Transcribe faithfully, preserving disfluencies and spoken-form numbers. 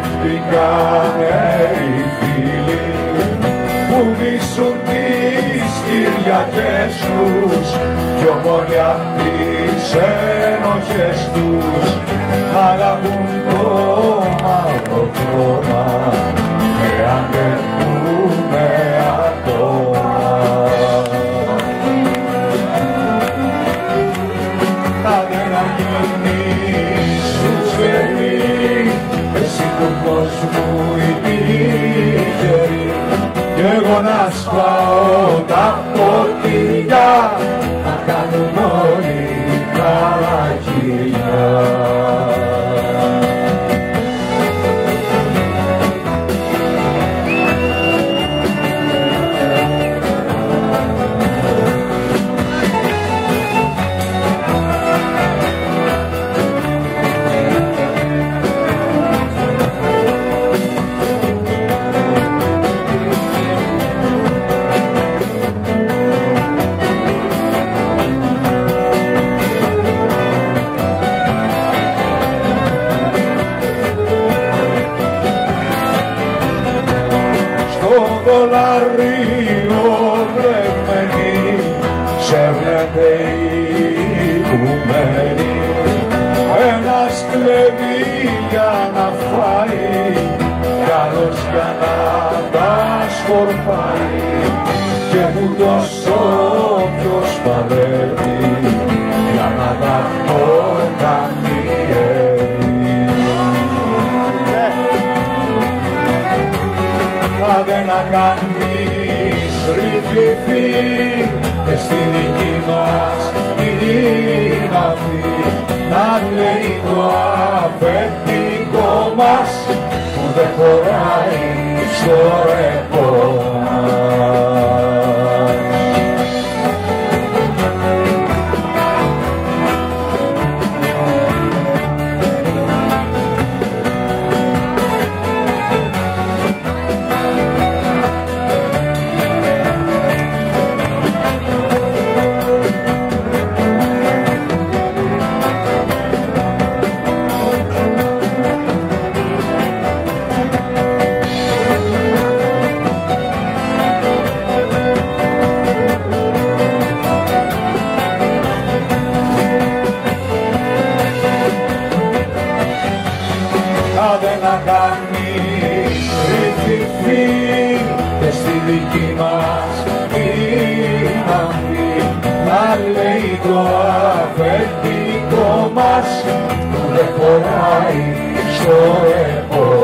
βρεθήκανε οι φίλοι που μισούν τις Κυριακές τους κι ομόνοι απ' τις ενοχές τους αλλαγούν το μαύρο χρώμα εάν δεν πούμε ακόμα. Άντε να γίνεις ουσφαιρή, εσύ του κόσμου η τυχερή κι εγώ να σπάω τα ποτήρια να κάνουμε όλοι καρακύρια. Δολαρίο βρεγμένη, σε βλέπε ηγουμένη. Ένας κλέβει για να φάει, κι άλλος για να τα σκορπάει και μου τόσο ποιος παλεύει για να τα χωρκαμιεύει. Άντε να κάνεις ρηφιφί και στη δική μας την αυτή να λέει το αφεντικό μας που δεν χωράει στο ρεπό μας. Άντε να κάνεις ρηφιφί και στη δική μας την αυλή να λέει το αφεντικό μας που δεν χωράει στο ρεπό.